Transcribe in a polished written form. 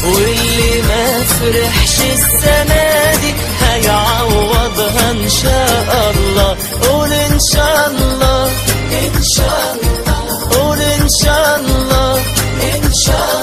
واللي ما فرحش السنة دي هيعوضها ان شاء الله. قول ان شاء الله، ان شاء الله، قول ان شاء الله، ان شاء الله.